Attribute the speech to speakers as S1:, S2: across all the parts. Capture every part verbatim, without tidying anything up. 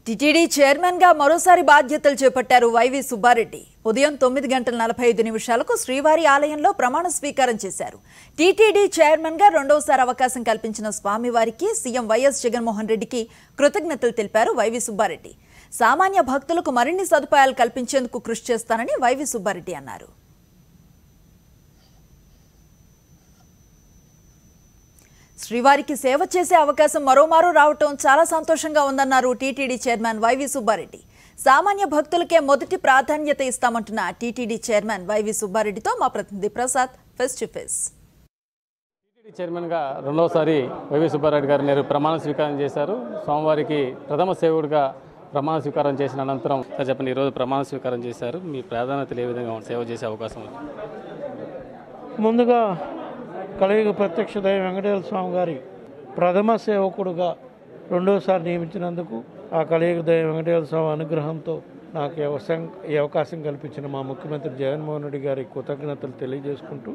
S1: TTD chairman గా మరోసారి బాధ్యతలు చేపట్టారు వైవి సుబ్బారెడ్డి. ఉదయం తొమ్మిది గంటల నలభై ఐదు నిమిషాలకు శ్రీవారి ఆలయంలో ప్రమాణ స్వీకారం చేశారు. టీటీడీ చైర్మన్ గా రెండోసారి అవకాశం కల్పించిన స్వామివారికి సీఎం వైఎస్ జగన్మోహన్ రెడ్డికి కృతజ్ఞతలు తెలిపారు వైవి సుబ్బారెడ్డి. సామాన్య భక్తులకు మరిన్ని సదుపాయాలు కల్పించేందుకు కృషి చేస్తానని వైవి సుబ్బారెడ్డి అన్నారు. శ్రీవారికి సేవ చేసే అవకాశం మరోమారు రావటం చాలా సంతోషంగా ఉందన్నారు టీటీడీ చైర్మన్ వైవి సుబ్బారెడ్డి. సామాన్య భక్తులకే మొదటి ప్రాధాన్యత ఇస్తామంటున్న టీటీడీ చైర్మన్ వైవి సుబ్బారెడ్డితో మా ప్రతినిధి Prasad face to face.
S2: TTD చైర్మన్గా రెండోసారి వైవి సుబ్బారెడ్డి గారు నేరు ప్రమాణ స్వీకారం చేశారు. సోమవారికి ప్రథమ సేవకుడిగా ప్రమాణ స్వీకారం చేసిన అనంతరం సార్ చెప్పండి, ఈరోజు ప్రమాణ స్వీకారం చేశారు. మీ ప్రాధాన్యతలు ఏ విధంగా సేవ చేసే అవకాశం ఉంది?
S3: ముందుగా కలియుగ ప్రత్యక్ష దైవ వెంకటేశ్వర స్వామి గారి ప్రథమ సేవకుడుగా రెండోసారి నియమించినందుకు ఆ కలియుగ దైవ వెంకటేశ్వర స్వామి అనుగ్రహంతో నాకు అవసరం ఈ అవకాశం కల్పించిన మా ముఖ్యమంత్రి జగన్మోహన్ రెడ్డి గారి కృతజ్ఞతలు తెలియజేసుకుంటూ,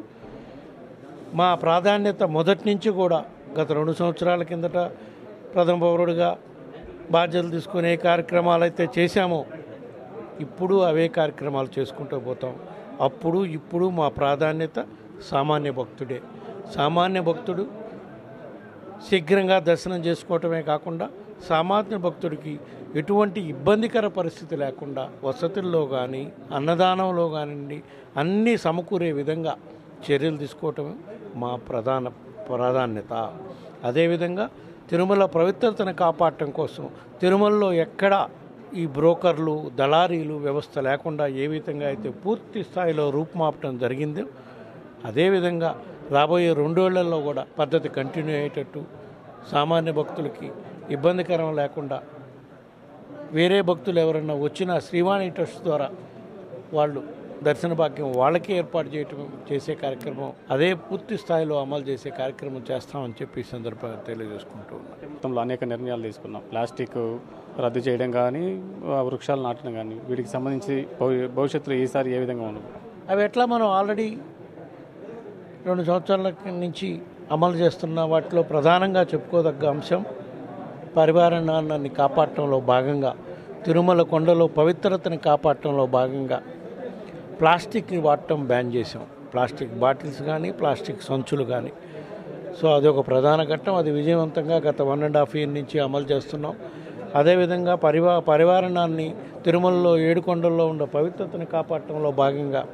S3: మా ప్రాధాన్యత మొదటి నుంచి కూడా గత రెండు సంవత్సరాల కిందట ప్రథమ పౌరుడిగా బాధ్యతలు తీసుకునే కార్యక్రమాలు అయితే చేశామో ఇప్పుడు అవే కార్యక్రమాలు చేసుకుంటూ పోతాం. అప్పుడు ఇప్పుడు మా ప్రాధాన్యత సామాన్య భక్తుడే. సామాన్య భక్తుడు శీఘ్రంగా దర్శనం చేసుకోవటమే కాకుండా సామాన్య భక్తుడికి ఎటువంటి ఇబ్బందికర పరిస్థితి లేకుండా వసతుల్లో కానీ అన్నదానంలో కానివ్వండి అన్నీ సమకూరే విధంగా చర్యలు తీసుకోవటమే మా ప్రధాన ప్రాధాన్యత. అదేవిధంగా తిరుమల పవిత్రతను కాపాడటం కోసం తిరుమలలో ఎక్కడ ఈ బ్రోకర్లు దళారీలు వ్యవస్థ లేకుండా ఏ విధంగా అయితే పూర్తి స్థాయిలో రూపుమాపటం జరిగిందో అదేవిధంగా రాబోయే రెండేళ్లలో కూడా పద్ధతి కంటిన్యూ అయ్యేటట్టు సామాన్య భక్తులకి ఇబ్బందికరం లేకుండా వేరే భక్తులు ఎవరన్నా వచ్చినా శ్రీవాణి ట్రస్ట్ ద్వారా వాళ్ళు దర్శన భాగ్యం వాళ్ళకే ఏర్పాటు చేయటం చేసే కార్యక్రమం అదే పూర్తి స్థాయిలో అమలు చేసే కార్యక్రమం చేస్తామని చెప్పి ఈ సందర్భంగా తెలియజేసుకుంటూ ఉన్నాం.
S2: మొత్తంలో అనేక నిర్ణయాలు తీసుకున్నాం. ప్లాస్టిక్ రద్దు చేయడం కానీ, వృక్షాలు నాటడం కానీ, వీటికి సంబంధించి భవిష్యత్తులో ఈసారి ఏ విధంగా ఉండదు?
S3: అవి ఎట్లా మనం ఆల్రెడీ రెండు సంవత్సరాల నుంచి అమలు చేస్తున్న వాటిలో ప్రధానంగా చెప్పుకోదగ్గ అంశం పర్యావరణాన్ని కాపాడటంలో భాగంగా తిరుమల కొండలో పవిత్రతని కాపాడటంలో భాగంగా ప్లాస్టిక్ని వాడటం బ్యాన్ చేసాం. ప్లాస్టిక్ బాటిల్స్ కానీ ప్లాస్టిక్ సంచులు కానీ. సో అది ఒక ప్రధాన ఘట్టం. అది విజయవంతంగా గత వన్ అండ్ హాఫ్ ఇయర్ నుంచి అమలు చేస్తున్నాం. అదేవిధంగా పరివా పర్యావరణాన్ని తిరుమలలో ఏడుకొండల్లో ఉన్న పవిత్రతని కాపాడటంలో భాగంగా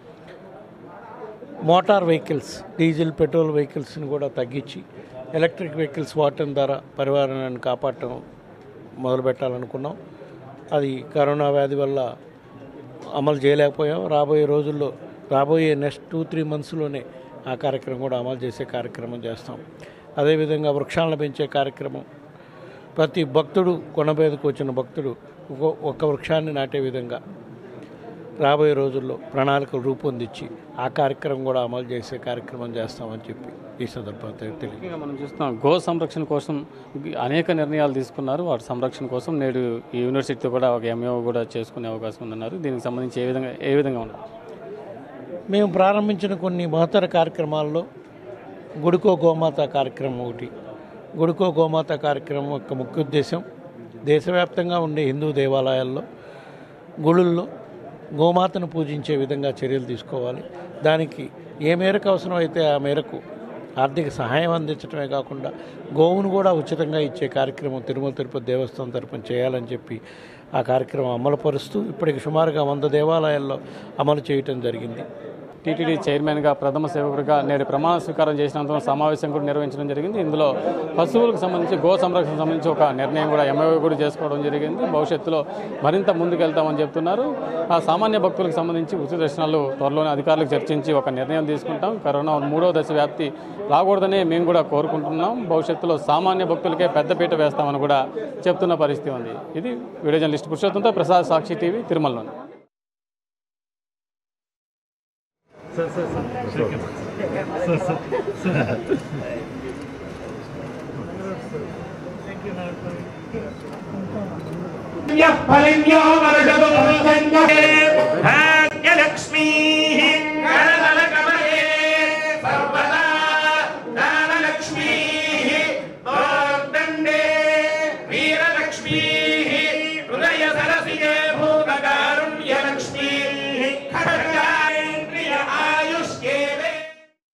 S3: మోటార్ వెహికల్స్ డీజిల్ పెట్రోల్ వెహికల్స్ని కూడా తగ్గించి ఎలక్ట్రిక్ వెహికల్స్ వాడటం ద్వారా పర్యావరణాన్ని కాపాడటం మొదలుపెట్టాలనుకున్నాం. అది కరోనా వ్యాధి వల్ల అమలు చేయలేకపోయాం. రాబోయే రోజుల్లో రాబోయే నెక్స్ట్ టూ త్రీ మంత్స్లోనే ఆ కార్యక్రమం కూడా అమలు చేసే కార్యక్రమం చేస్తాం. అదేవిధంగా వృక్షాలను పెంచే కార్యక్రమం, ప్రతి భక్తుడు కొండ మీదకు వచ్చిన భక్తుడు ఒక్క వృక్షాన్ని నాటే విధంగా రాబోయే రోజుల్లో ప్రణాళికలు రూపొందించి ఆ కార్యక్రమం కూడా అమలు చేసే కార్యక్రమం చేస్తామని చెప్పి ఈ సందర్భంగా తెలియదు.
S2: మనం చూస్తున్నాం, గో సంరక్షణ కోసం అనేక నిర్ణయాలు తీసుకున్నారు. వాటి సంరక్షణ కోసం నేడు ఈ యూనివర్సిటీతో కూడా ఒక ఎంఏఓ కూడా చేసుకునే అవకాశం ఉందన్నారు. దీనికి సంబంధించి ఏ విధంగా ఏ విధంగా ఉన్నారు?
S3: మేము ప్రారంభించిన కొన్ని మహత్తర కార్యక్రమాల్లో గుడికో గోమాత కార్యక్రమం ఒకటి. గుడికో గోమాత కార్యక్రమం యొక్క ముఖ్య ఉద్దేశం దేశవ్యాప్తంగా ఉండే హిందూ దేవాలయాల్లో గుళ్ళల్లో గోమాతను పూజించే విధంగా చర్యలు తీసుకోవాలి. దానికి ఏ మేరకు అవసరం అయితే ఆ మేరకు ఆర్థిక సహాయం అందించడమే కాకుండా గోవును కూడా ఉచితంగా ఇచ్చే కార్యక్రమం తిరుమల తిరుపతి దేవస్థానం తరపున చేయాలని చెప్పి ఆ కార్యక్రమం అమలుపరుస్తూ ఇప్పటికి సుమారుగా వంద దేవాలయాల్లో అమలు చేయటం జరిగింది.
S2: టీటీడీ చైర్మన్గా ప్రథమ సేవకుడిగా నేడు ప్రమాణ స్వీకారం చేసినందుకు సమావేశం కూడా నిర్వహించడం జరిగింది. ఇందులో పశువులకు సంబంధించి గో సంరక్షణ సంబంధించి ఒక నిర్ణయం కూడా ఎంఏఓ కూడా చేసుకోవడం జరిగింది. భవిష్యత్తులో మరింత ముందుకెళ్తామని చెప్తున్నారు. ఆ సామాన్య భక్తులకు సంబంధించి ఉచిత దర్శనాలు త్వరలోనే అధికారులకు చర్చించి ఒక నిర్ణయం తీసుకుంటాం. కరోనా మూడవ దశ వ్యాప్తి రాకూడదని మేము కూడా కోరుకుంటున్నాం. భవిష్యత్తులో సామాన్య భక్తులకే పెద్దపీట వేస్తామని కూడా చెప్తున్న పరిస్థితి ఉంది. ఇది వీడియో జర్నలిస్ట్ పురుషోత్తంతో ప్రసాద్, సాక్షి టీవీ, తిరుమలలోని.
S4: Sir, sir, sir. Sir, sir. Sir. Thank you, Lord.